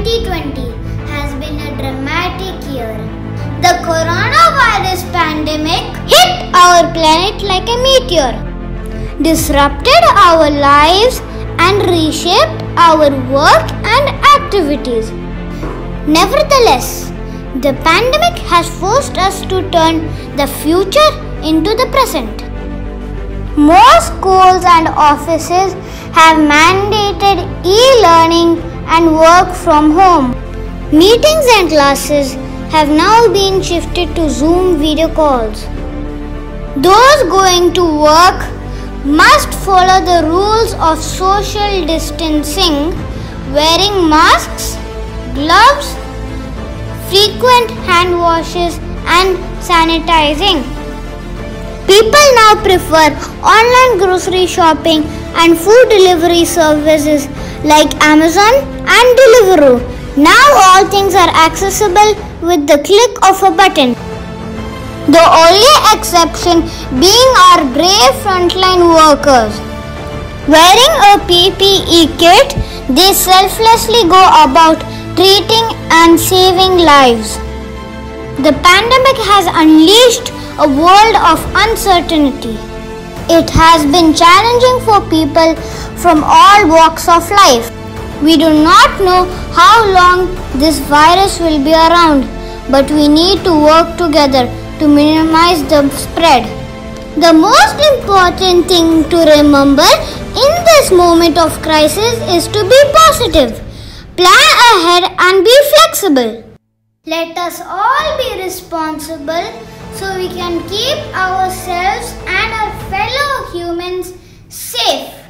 2020 has been a dramatic year. The coronavirus pandemic hit our planet like a meteor, disrupted our lives and reshaped our work and activities. Nevertheless, the pandemic has forced us to turn the future into the present. Most schools and offices have mandated e-learning and work from home. Meetings and classes have now been shifted to Zoom video calls. Those going to work must follow the rules of social distancing, wearing masks, gloves, frequent hand washes and sanitizing. People now prefer online grocery shopping and food delivery services like Amazon and Deliveroo. Now all things are accessible with the click of a button. The only exception being our brave frontline workers. Wearing a PPE kit, they selflessly go about treating and saving lives. The pandemic has unleashed a world of uncertainty. It has been challenging for people from all walks of life. We do not know how long this virus will be around, but we need to work together to minimize the spread. The most important thing to remember in this moment of crisis is to be positive, plan ahead and be flexible. Let us all be responsible so we can keep ourselves and our fellow humans safe.